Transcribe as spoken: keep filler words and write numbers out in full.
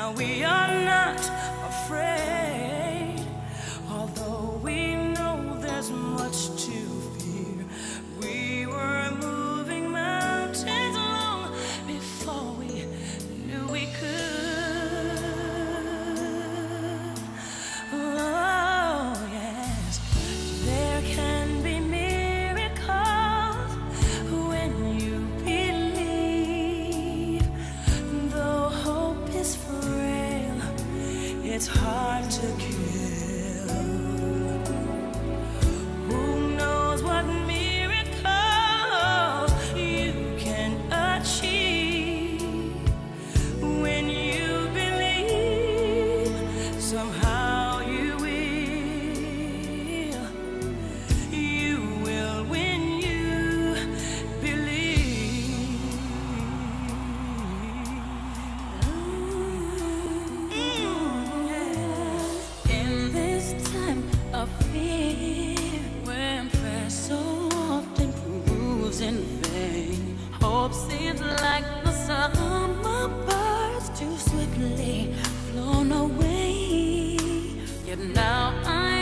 Now we are not afraid, although we know there's much to fear. We were moving mountains long before we knew we could. Oh yes, there can be miracles when you believe. Though hope is frail, it's hard to kill. Who knows what miracles you can achieve when you believe? Somehow you will. You will when you believe. Mm, yeah. In this time of fear, when prayer so often proves in vain, hope seems like the summer birds too swiftly flown away. Yet now I